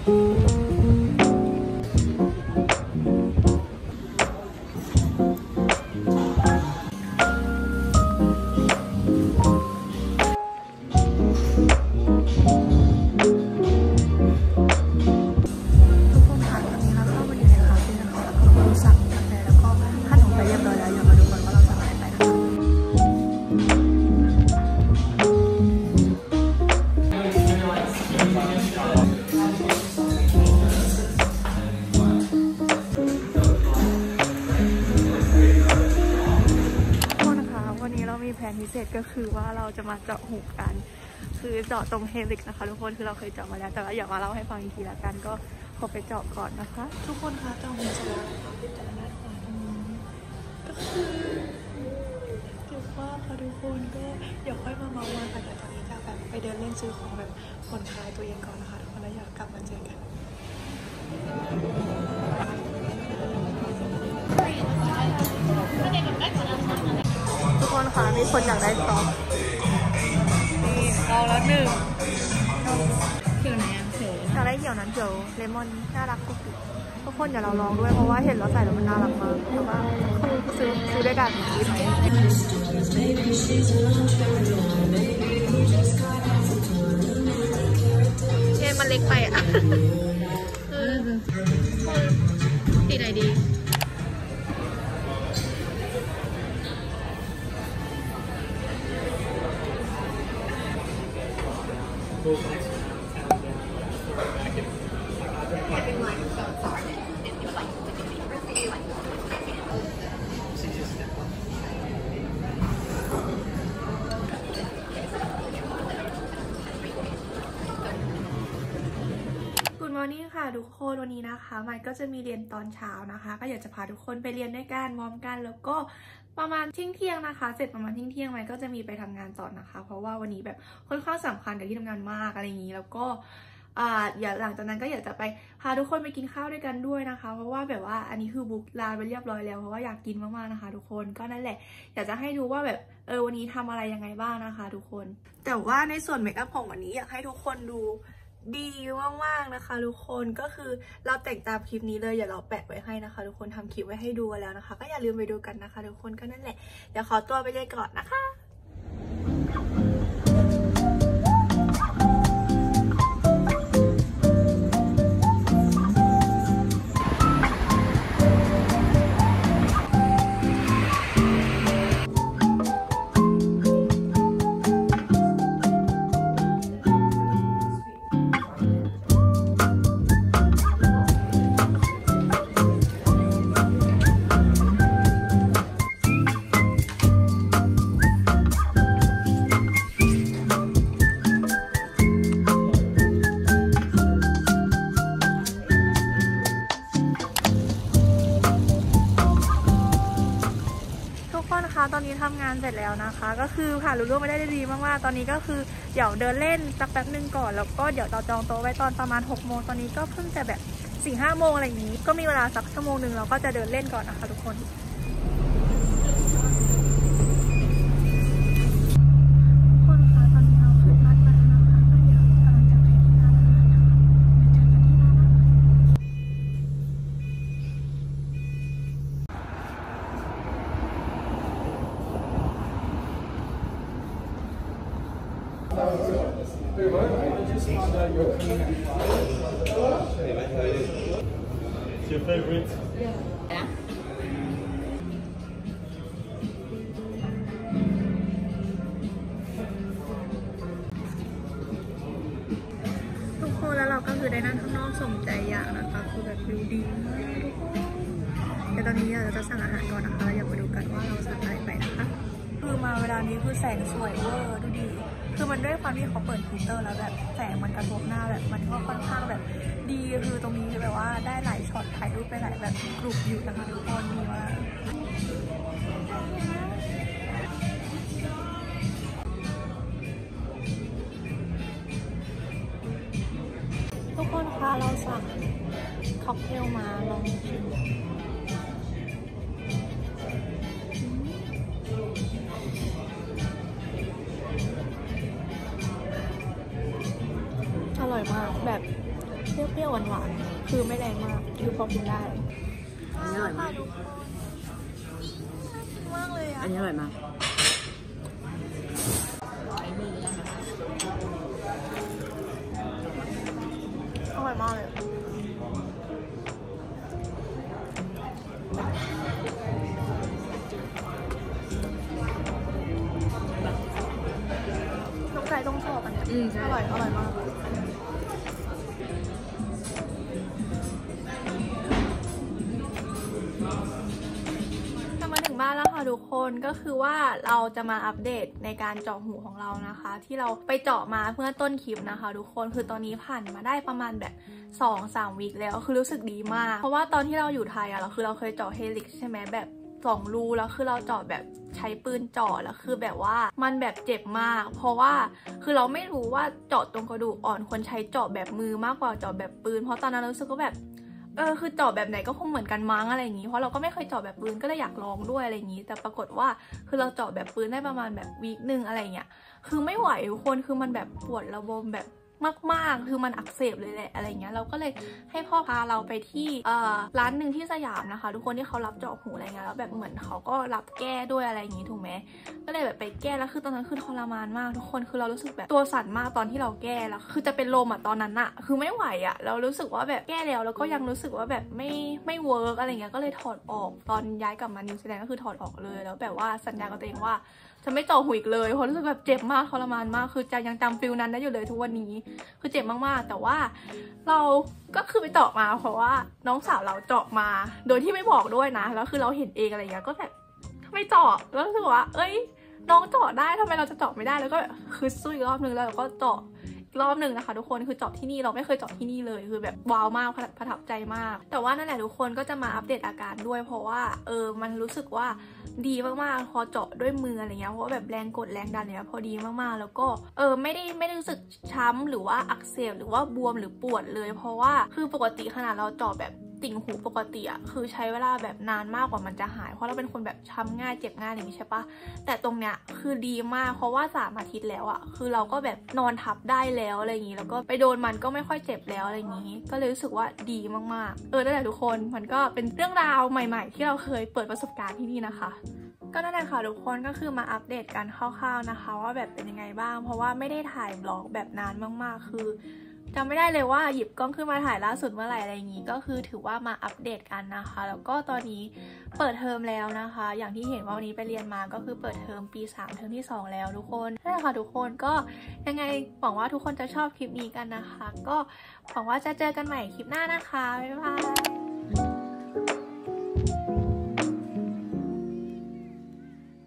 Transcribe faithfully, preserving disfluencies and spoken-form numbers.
พิเศษก็คือว่าเราจะมาเจาะหูกันคือเจาะตรงเฮลิกนะคะทุกคนคือเราเคยเจาะมาแล้วแต่ว่าอยากมาเล่าให้ฟังอีกทีละกันก็ขอไปเจาะก่อนนะคะทุกคนคะเจาะหูเสร็จแล้วนะคะเป็นจากด้านขวาตรงนี้ก็คือเจ็บมากค่ะทุกคนก็เดี๋ยวค่อยมาเมาวันค่ะเดี๋ยวตอนนี้จะแบบไปเดินเล่นซื้อของแบบผ่อนคลายตัวเองก่อนนะคะทุกคนแล้วอยากกลับมาเจอกันทุกคนค่ะมีคนอยากได้ซอสนี่เราแล้วหนึ่งเขียวไหนอ่ะเขียวอยากได้เขียวนั้นเขียวเลมอนน่ารักกุ๊กทุกคนอย่าเราลองด้วยเพราะว่าเห็นเราใส่แล้วมันน่ารักมากแต่ว่าซื้อซื้อด้วยกันดีไหมเย้มันเล็กไปอ่ะสีไหนดีนี่ค่ะทุกคนวันนี้นะคะมันก็จะมีเรียนตอนเช้านะคะก็อยากจะพาทุกคนไปเรียนด้วยกันวอร์มกันแล้วก็ประมาณเที่ยงเที่ยงนะคะเสร็จประมาณเที่ยงเที่ยงมันก็จะมีไปทำงานต่อนะคะเพราะว่าวันนี้แบบค่อนข้างสำคัญกับที่ทำงานมากอะไรอย่างนี้แล้วก็อ่าอย่าหลังจากนั้นก็อยากจะไปพาทุกคนไปกินข้าวด้วยกันด้วยนะคะเพราะว่าแบบว่าอันนี้คือบุ๊กลาไปเรียบร้อยแล้วเพราะว่าอยากกินมากๆนะคะทุกคนก็นั่นแหละอยากจะให้ดูว่าแบบเออวันนี้ทำอะไรยังไงบ้างนะคะทุกคนแต่ว่าในส่วนเมคอัพของวันนี้อยากให้ทุกคนดูดีมากๆนะคะทุกคนก็คือเราแต่งตามคลิปนี้เลยอย่าเราแปะไว้ให้นะคะทุกคนทำคลิปไว้ให้ดูแล้วนะคะก็อย่าลืมไปดูกันนะคะทุกคนก็นั่นแหละเดี๋ยวขอตัวไปเลยก่อนนะคะตอนนี้ทำงานเสร็จแล้วนะคะก็คือผ่านรุ่งไม่ได้ดีมากๆตอนนี้ก็คือเดี๋ยวเดินเล่นสักแป๊บนึงก่อนแล้วก็เดี๋ยวเราจองโต๊ะไว้ตอนประมาณหกโมงตอนนี้ก็เพิ่งจะแบบสี่ห้าโมงอะไรอย่างนี้ก็มีเวลาสักชั่วโมงหนึ่งเราก็จะเดินเล่นก่อนนะคะทุกคน Your favorite? Yeah. ทุกคนแล้วเราก็คือได้นั่งข้างนอกสมใจอยากนะคะคือแบบวิวดีมากทุกคนแต่ตอนนี้เราจะสั่งอาหารก่อนนะคะอยากมาดูกันว่าเราสั่งอะไรไปนะคะคือมาเวลานี้คือแสงสวยเวอร์ดูดีคือมันด้วยความที่เขาเปิดฟิลเตอร์แล้วแบบแสงมันกระทบหน้าแบบมันก็ค่อนข้างแบบดีคือตรงนี้แบบว่าได้หลายช็อตถ่ายรูปไปหลายแบบกลุ่มอยู่นะคะทุกคนดีมากทุกคนคะเราสั่งค็อกเทลมาลองชิมอร่อยมากแบบเปรี้ยวๆหวานๆคือไม่แรงมากคือพอกินได้อันนี้อร่อยมากมากเลยอ่ะอันนี้อร่อยมากอร่อยมากเลยน้องไก่ต้องชอบอันนี้อร่อยอร่อยมากมาถึงบ้านแล้วค่ะทุกคนก็คือว่าเราจะมาอัปเดตในการเจาะหูของเรานะคะที่เราไปเจาะมาเมื่อต้นคลิปนะคะทุกคนคือตอนนี้ผ่านมาได้ประมาณแบบ สองสาม วีคแล้วคือรู้สึกดีมากเพราะว่าตอนที่เราอยู่ไทยอะเราคือเราเคยเจาะเฮลิกใช่ไหมแบบสองรูแล้วคือเราเจาะแบบใช้ปืนเจาะแล้วคือแบบว่ามันแบบเจ็บมากเพราะว่าคือเราไม่รู้ว่าเจาะตรงกระดูกอ่อนควรใช้เจาะแบบมือมากกว่าเจาะแบบปืนเพราะตอนนั้นเรารู้สึกว่าแบบเออคือเจาะแบบไหนก็คงเหมือนกันมั้งอะไรอย่างนี้เพราะเราก็ไม่เคยเจาะแบบปืนก็เลยอยากลองด้วยอะไรอย่างนี้แต่ปรากฏว่าคือเราเจาะแบบปืนได้ประมาณแบบวีคหนึ่งอะไรเงี้ยคือไม่ไหวทุกคนคือมันแบบปวดระบมแบบมากๆคือมันอักเสบเลยแหละอะไรเงี้ยเราก็เลยให้พ่อพาเราไปที่เอ่อร้านหนึ่งที่สยามนะคะทุกคนที่เขารับเจาะหูอะไรเงี้ยแล้วแบบเหมือนเขาก็รับแก้ด้วยอะไรอย่างงี้ถูกไหมก็เลยแบบไปแก้แล้วคือตอนนั้นคือทรมานมากทุกคนคือเรารู้สึกแบบตัวสั่นมากตอนที่เราแก้แล้วคือจะเป็นลมอ่ะตอนนั้นอะคือไม่ไหวอะเรารู้สึกว่าแบบแก้แล้วแล้วก็ยังรู้สึกว่าแบบไม่ไม่เวิร์กอะไรเงี้ยก็เลยถอดออกตอนย้ายกลับมานิวซีแลนด์ก็คือถอดออกเลยแล้วแบบว่าสัญญากับตัวเองว่าจะไม่เจาะหูอีกเลยเพราะรู้สึกแบบเจ็บมากทรมานมากคือจะยังจำฟิลนั้นได้อยู่เลยทุกวันนี้คือเจ็บมากๆแต่ว่าเราก็คือไปเจาะมาเพราะว่าน้องสาวเราเจาะมาโดยที่ไม่บอกด้วยนะแล้วคือเราเห็นเองอะไรเงี้ยก็แบบไม่เจาะแล้วรู้สึกว่าเอ้ยน้องเจาะได้ทำไมเราจะเจาะไม่ได้แล้วก็คือสู้อีกรอบนึงแล้วเราก็เจาะรอบหนึ่งนะคะทุกคนคือเจาะที่นี่เราไม่เคยเจาะที่นี่เลยคือแบบว้าวมากประทับใจมากแต่ว่านั่นแหละทุกคนก็จะมาอัปเดตอาการด้วยเพราะว่าเออมันรู้สึกว่าดีมากๆพอเจาะด้วยมืออะไรเงี้ยเพราะว่าแบบแรงกดแรงดันเนี่ยพอดีมากๆแล้วก็เออไม่ได้ไม่ได้รู้สึกช้ำหรือว่าอักเสบหรือว่าบวมหรือปวดเลยเพราะว่าคือปกติขนาดเราเจาะแบบติ่งหูปกติอะคือใช้เวลาแบบนานมากกว่ามันจะหายเพราะเราเป็นคนแบบช้ำง่ายเจ็บง่ายอย่างนี้ใช่ปะแต่ตรงเนี้ยคือดีมากเพราะว่าสามอาทิตย์แล้วอะคือเราก็แบบนอนทับได้แล้วอะไรอย่างนี้แล้วก็ไปโดนมันก็ไม่ค่อยเจ็บแล้วอะไรอย่างนี้ก็เลยรู้สึกว่าดีมากๆเออนั่นแหละทุกคนมันก็เป็นเรื่องราวใหม่ๆที่เราเคยเปิดประสบการณ์ที่นี่นะคะก็นั่นแหละค่ะทุกคนก็คือมาอัปเดตกันคร่าวๆนะคะว่าแบบเป็นยังไงบ้างเพราะว่าไม่ได้ถ่ายบล็อกแบบนานมากๆคือจำไม่ได้เลยว่าหยิบกล้องขึ้นมาถ่ายล่าสุดเมื่อไหร่อะไรอย่างนี้ก็คือถือว่ามาอัปเดตกันนะคะแล้วก็ตอนนี้เปิดเทอมแล้วนะคะอย่างที่เห็นว่าวันนี้ไปเรียนมาก็คือเปิดเทอมปีสามเทอมที่สองแล้วทุกคนนั่นแหละค่ะทุกคนก็ยังไงหวังว่าทุกคนจะชอบคลิปนี้กันนะคะก็หวังว่าจะเจอกันใหม่คลิปหน้านะคะบ๊ายบาย